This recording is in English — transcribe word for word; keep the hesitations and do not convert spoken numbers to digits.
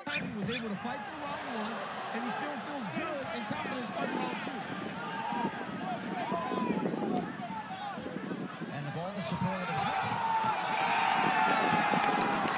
He was able to fight for round one, and he still feels good and confident fighting round two. And of all the superlative